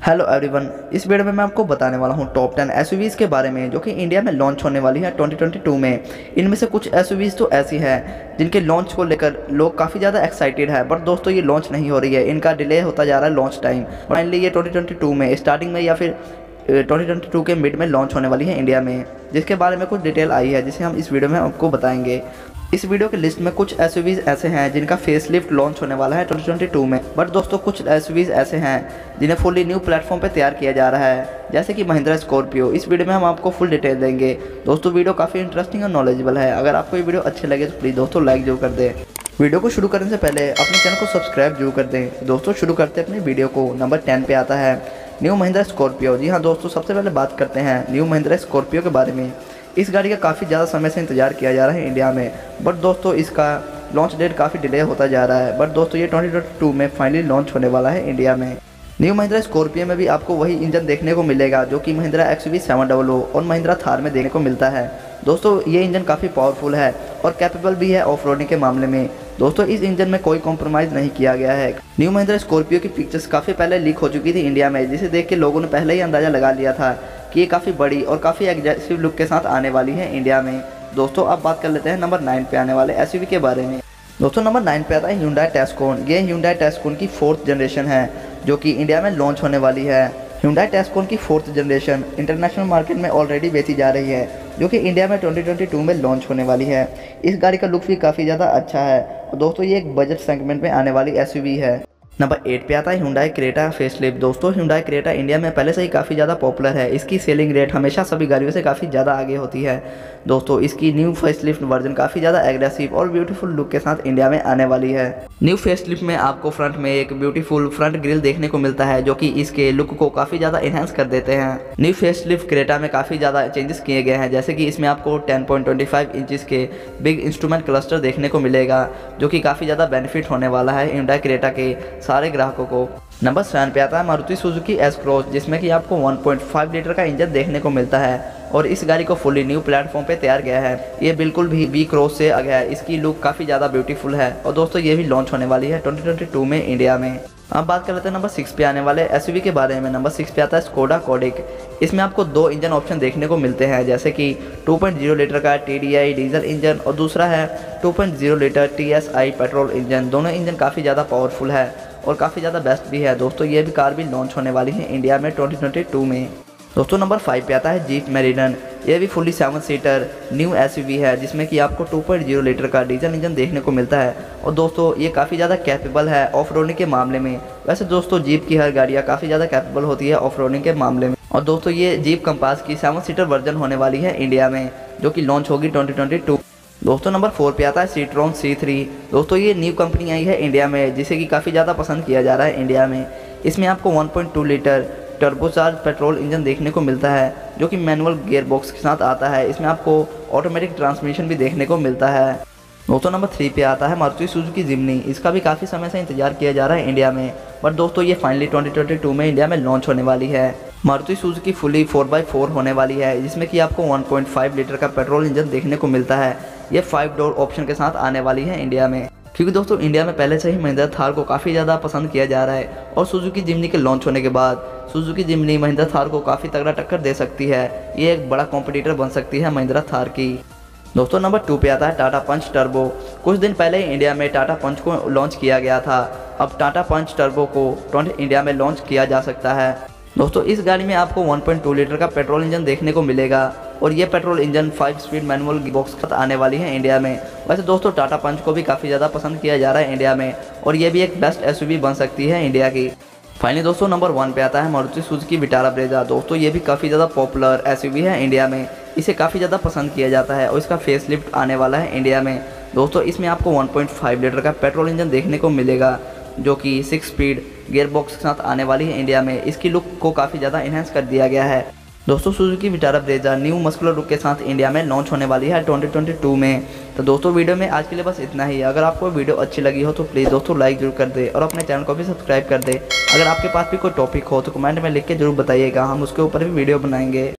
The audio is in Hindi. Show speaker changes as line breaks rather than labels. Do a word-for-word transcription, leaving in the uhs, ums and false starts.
हेलो एवरीवन, इस वीडियो में मैं आपको बताने वाला हूं टॉप टेन एसयूवीज़ के बारे में जो कि इंडिया में लॉन्च होने वाली है ट्वेंटी ट्वेंटी टू में। इनमें से कुछ एसयूवीज़ तो ऐसी हैं जिनके लॉन्च को लेकर लोग काफ़ी ज़्यादा एक्साइटेड है, बट दोस्तों ये लॉन्च नहीं हो रही है, इनका डिले होता जा रहा है लॉन्च टाइम। फाइनली ये ट्वेंटी ट्वेंटी टू में स्टार्टिंग में या फिर ट्वेंटी ट्वेंटी टू के मिड में लॉन्च होने वाली है इंडिया में, जिसके बारे में कुछ डिटेल आई है जिसे हम इस वीडियो में आपको बताएंगे। इस वीडियो की लिस्ट में कुछ एसयूवीज़ ऐसे हैं जिनका फेसलिफ्ट लॉन्च होने वाला है ट्वेंटी ट्वेंटी टू में, बट दोस्तों कुछ एसयूवीज़ ऐसे हैं जिन्हें फुल्ली न्यू प्लेटफॉर्म पे तैयार किया जा रहा है, जैसे कि महिंद्रा स्कॉर्पियो। इस वीडियो में हम आपको फुल डिटेल देंगे। दोस्तों वीडियो काफ़ी इंटरेस्टिंग और नॉलेजेबल है। अगर आपको ये वीडियो अच्छे लगे तो प्लीज़ दोस्तों लाइक जरूर कर दें। वीडियो को शुरू करने से पहले अपने चैनल को सब्सक्राइब जरूर कर दें। दोस्तों शुरू करते हैं अपनी वीडियो को। नंबर टेन पे आता है न्यू महिंद्रा स्कॉर्पियो। जी हाँ दोस्तों, सबसे पहले बात करते हैं न्यू महिंद्रा स्कॉर्पियो के बारे में। इस गाड़ी का काफ़ी ज़्यादा समय से इंतजार किया जा रहा है इंडिया में, बट दोस्तों इसका लॉन्च डेट काफ़ी डिले होता जा रहा है। बट दोस्तों ये ट्वेंटी ट्वेंटी टू में फाइनली लॉन्च होने वाला है इंडिया में। न्यू महिंद्रा स्कॉर्पियो में भी आपको वही इंजन देखने को मिलेगा जो कि Mahindra X U V seven double O और महिंद्रा थार में देखने को मिलता है। दोस्तों ये इंजन काफ़ी पावरफुल है और कैपेबल भी है ऑफ रोडिंग के मामले में। दोस्तों इस इंजन में कोई कॉम्प्रोमाइज़ नहीं किया गया है। न्यू महिंद्रा स्कॉर्पियो की पिक्चर्स काफ़ी पहले लीक हो चुकी थी इंडिया में, जिसे देख के लोगों ने पहले ही अंदाज़ा लगा लिया था कि ये काफ़ी बड़ी और काफ़ी एग्रेसिव लुक के साथ आने वाली है इंडिया में। दोस्तों अब बात कर लेते हैं नंबर नाइन पे आने वाले एसयूवी के बारे में। दोस्तों नंबर नाइन पे आता है ह्यूंडई टस्कन। ये ह्यूंडई टस्कन की फोर्थ जनरेशन है जो कि इंडिया में लॉन्च होने वाली है। ह्यूंडई टस्कन की फोर्थ जनरेशन इंटरनेशनल मार्केट में ऑलरेडी बेची जा रही है, जो कि इंडिया में ट्वेंटी ट्वेंटी टू में लॉन्च होने वाली है। इस गाड़ी का लुक भी काफ़ी ज़्यादा अच्छा है और दोस्तों ये एक बजट सेगमेंट में आने वाली एसयूवी है। नंबर एट पे आता है ह्यूंडई क्रेटा फेसलिफ्ट। दोस्तों ह्यूंडई क्रेटा इंडिया में पहले से ही काफ़ी ज़्यादा पॉपुलर है। इसकी सेलिंग रेट हमेशा सभी गाड़ियों से काफ़ी ज़्यादा आगे होती है। दोस्तों इसकी न्यू फेसलिफ्ट वर्जन काफ़ी ज़्यादा एग्रेसिव और ब्यूटीफुल लुक के साथ इंडिया में आने वाली है। न्यू फेसलिफ्ट में आपको फ्रंट में एक ब्यूटीफुल फ्रंट ग्रिल देखने को मिलता है जो कि इसके लुक को काफ़ी ज़्यादा इन्हेंस कर देते हैं। न्यू फेसलिफ्ट क्रेटा में काफ़ी ज़्यादा चेंजेस किए गए हैं, जैसे कि इसमें आपको ten point two five inches के बिग इंस्ट्रूमेंट क्लस्टर देखने को मिलेगा, जो कि काफ़ी ज़्यादा बेनिफिट होने वाला है ह्यूंडई क्रेटा के सारे ग्राहकों को। नंबर सेवन पे आता है मारुति सुजुकी एस क्रॉस, जिसमें कि आपको वन पॉइंट फाइव लीटर का इंजन देखने को मिलता है और इस गाड़ी को फुली न्यू प्लेटफॉर्म पे तैयार गया है। ये बिल्कुल भी बी क्रॉस से आगे है। इसकी लुक काफ़ी ज़्यादा ब्यूटीफुल है और दोस्तों ये भी लॉन्च होने वाली है ट्वेंटी ट्वेंटी टू में इंडिया में। अब बात कर लेते हैं नंबर सिक्स पे आने वाले एसयूवी के बारे में। नंबर सिक्स पे आता है स्कोडा कोडिक। इसमें आपको दो इंजन ऑप्शन देखने को मिलते हैं, जैसे कि टू पॉइंट ज़ीरो लीटर का T D I diesel engine और दूसरा है two point zero litre T S I petrol engine. दोनों इंजन काफ़ी ज़्यादा पावरफुल है और काफ़ी ज़्यादा बेस्ट भी है। दोस्तों ये भी कार भी लॉन्च होने वाली है इंडिया में ट्वेंटी ट्वेंटी टू में। दोस्तों नंबर फाइव पे आता है जीप मेरिडन। ये भी fully seven seater new SUV है, जिसमें कि आपको टू पॉइंट ज़ीरो लीटर का डीजल इंजन देखने को मिलता है और दोस्तों ये काफ़ी ज़्यादा कैपेबल है ऑफ रोडिंग के मामले में। वैसे दोस्तों जीप की हर गाड़ियाँ काफ़ी ज़्यादा कैपेबल होती है ऑफ रोडिंग के मामले में। और दोस्तों ये जीप कंपास की सेवन सीटर वर्जन होने वाली है इंडिया में, जो कि लॉन्च होगी ट्वेंटी ट्वेंटी टू। दोस्तों नंबर फोर पे आता है सीट्रॉन सी थ्री। दोस्तों ये न्यू कंपनी आई है इंडिया में, जिसे कि काफ़ी ज़्यादा पसंद किया जा रहा है इंडिया में। इसमें आपको one point two litre turbocharge petrol engine देखने को मिलता है, जो कि मैनुअल गियर बॉक्स के साथ आता है। इसमें आपको ऑटोमेटिक ट्रांसमिशन भी देखने को मिलता है। दोस्तों नंबर थ्री पे आता है मारुति सुजुकी जिम्नी। इसका भी काफ़ी समय से इंतजार किया जा रहा है इंडिया में, बट दोस्तों ये फाइनली ट्वेंटी ट्वेंटी टू में इंडिया में लॉन्च होने वाली है। Maruti Suzuki fully four by four होने वाली है, जिसमें कि आपको वन पॉइंट फाइव लीटर का पेट्रोल इंजन देखने को मिलता है। ये फाइव डोर ऑप्शन के साथ आने वाली है इंडिया में, क्योंकि दोस्तों इंडिया में पहले से ही महिंद्रा थार को काफ़ी ज़्यादा पसंद किया जा रहा है और सुजुकी जिम्नी के लॉन्च होने के बाद सुजुकी जिम्नी महिंद्रा थार को काफ़ी तगड़ा टक्कर दे सकती है। ये एक बड़ा कॉम्पिटिटर बन सकती है महिंद्रा थार की। दोस्तों नंबर टू पे आता है टाटा पंच टर्बो। कुछ दिन पहले ही इंडिया में टाटा पंच को लॉन्च किया गया था। अब टाटा पंच टर्बो को ट्वेंटी इंडिया में लॉन्च किया जा सकता है। दोस्तों इस गाड़ी में आपको वन पॉइंट टू लीटर का पेट्रोल इंजन देखने को मिलेगा और ये petrol engine five speed manual box के साथ आने वाली है इंडिया में। वैसे दोस्तों टाटा पंच को भी काफ़ी ज़्यादा पसंद किया जा रहा है इंडिया में और ये भी एक बेस्ट एसयूवी बन सकती है इंडिया की। फाइनली दोस्तों नंबर वन पे आता है मारुति सुजुकी विटारा ब्रेजा। दोस्तों ये भी काफ़ी ज़्यादा पॉपुलर एसयूवी है इंडिया में। इसे काफ़ी ज़्यादा पसंद किया जाता है और इसका फेसलिफ्ट आने वाला है इंडिया में। दोस्तों इसमें आपको वन पॉइंट फाइव लीटर का पेट्रोल इंजन देखने को मिलेगा, जो कि सिक्स स्पीड गियर बॉक्स के साथ आने वाली है इंडिया में। इसकी लुक को काफ़ी ज़्यादा इन्हेंस कर दिया गया है। दोस्तों Suzuki Vitara Brezza new muscular look के साथ इंडिया में लॉन्च होने वाली है ट्वेंटी ट्वेंटी टू में। तो दोस्तों वीडियो में आज के लिए बस इतना ही। अगर आपको वीडियो अच्छी लगी हो तो प्लीज़ दोस्तों लाइक जरूर कर दे और अपने चैनल को भी सब्सक्राइब कर दे। अगर आपके पास भी कोई टॉपिक हो तो कमेंट में लिख के जरूर बताइएगा, हम उसके ऊपर भी वीडियो बनाएंगे।